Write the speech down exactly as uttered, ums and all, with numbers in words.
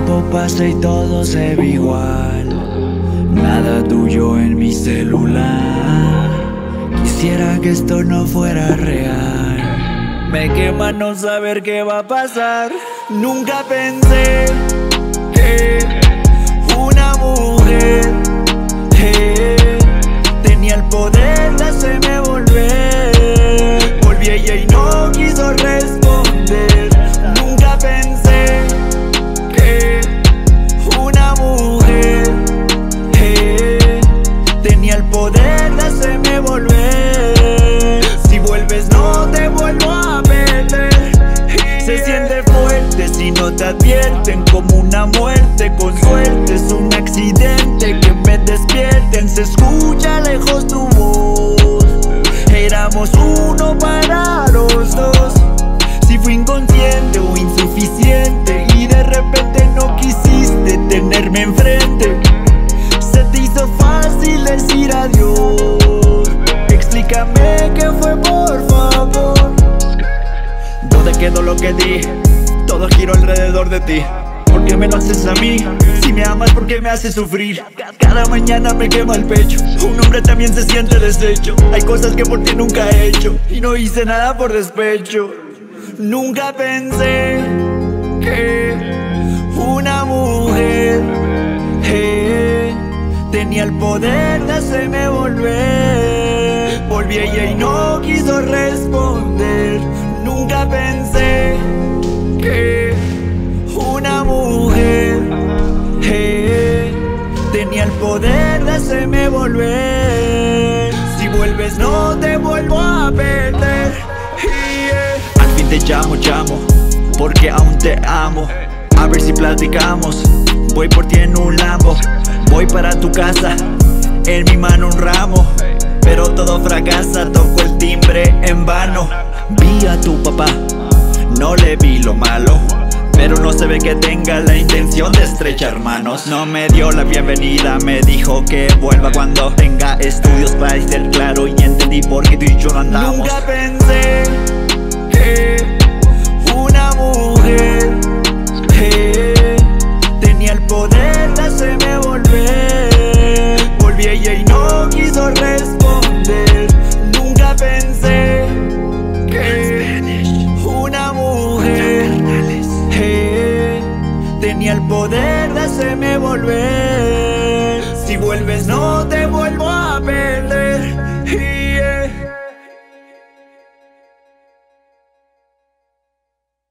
tiempo pasa y todo se ve igual. Nada tuyo en mi celular. Quisiera que esto no fuera real. Me quema no saber qué va a pasar. Nunca pensé que una mujer eh, tenía el poder de hacerme volver. Volví a ella y no quiso responder. Nunca pensé que una mujer eh, tenía el poder de hacerme volver. Si vuelves no te vuelvo a perder. Se siente fuerte si no te advierten, como una muerte con suerte. Es un accidente que me despierten. Se escucha lejos tu voz. Éramos uno para los dos. Si fui inconsciente o insuficiente y de repente no quisiste tenerme enfrente, se te hizo fácil decir adiós. Explícame qué fue, por favor. ¿Dónde quedó lo que di? Todo giró alrededor de ti. ¿Por qué me lo haces a mí? Si me amas, ¿por qué me haces sufrir? Cada mañana me quema el pecho. Un hombre también se siente deshecho. Hay cosas que por ti nunca he hecho y no hice nada por despecho. Nunca pensé que una mujer eh, tenía el poder de hacerme volver. Volví a ella y no quiso responder. Nunca pensé que una mujer eh, tenía el poder de hacerme volver. Si vuelves no te vuelvo a perder. Yeah. Al fin te llamo, llamo, porque aún te amo. A ver si platicamos. Voy por ti en un Lambo. Voy para tu casa, en mi mano un ramo. Pero todo fracasa, toco el timbre en vano. Vi a tu papá, no le vi lo malo, pero no se ve que tenga la intención de estrechar manos. No me dio la bienvenida, me dijo que vuelva cuando tenga estudios para ser claro. Y entendí por qué tú y yo no andamos. Nunca pensé que una mujer eh, tenía el poder de hacerme volver. Volví a ella y no quiso responder. Nunca pensé que una mujer eh, tenía el poder de hacerme volver. Si vuelves no te vuelvo a